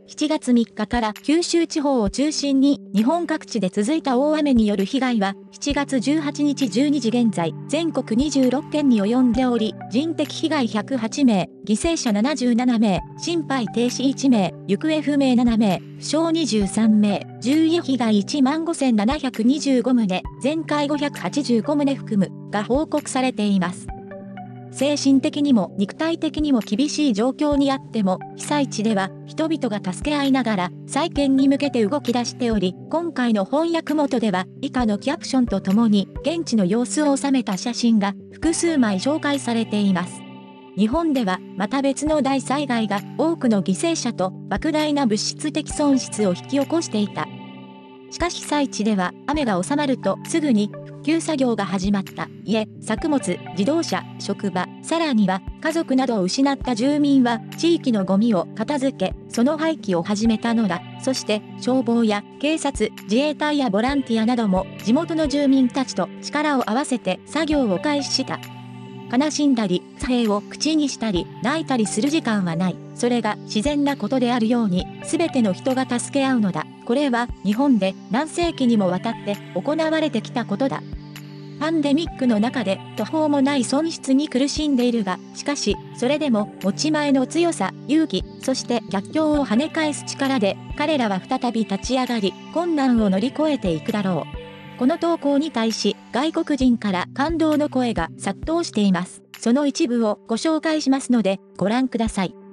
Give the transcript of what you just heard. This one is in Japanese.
7月3日から九州地方を中心に日本各地で続いた大雨による被害は7月18日12時現在全国26県に及んでおり、人的被害108名、犠牲者77名、心肺停止1名、行方不明7名、負傷23名、獣医被害15,725棟、全壊585棟含むが報告されています。精神的にも肉体的にも厳しい状況にあっても、被災地では人々が助け合いながら再建に向けて動き出しており、今回の翻訳元では以下のキャプションとともに現地の様子を収めた写真が複数枚紹介されています。日本ではまた別の大災害が多くの犠牲者と莫大な物質的損失を引き起こしていた。しかし被災地では雨が収まるとすぐに復旧作業が始まった。家、作物、自動車、職場、さらには家族などを失った住民は地域のゴミを片付け、その廃棄を始めたのだ。そして消防や警察、自衛隊やボランティアなども地元の住民たちと力を合わせて作業を開始した。悲しんだり、疲弊を口にしたり、泣いたりする時間はない。それが自然なことであるように、すべての人が助け合うのだ。これは日本で何世紀にもわたって行われてきたことだ。パンデミックの中で途方もない損失に苦しんでいるが、しかし、それでも持ち前の強さ、勇気、そして逆境を跳ね返す力で、彼らは再び立ち上がり、困難を乗り越えていくだろう。この投稿に対し、外国人から感動の声が殺到しています。その一部をご紹介しますので、ご覧ください。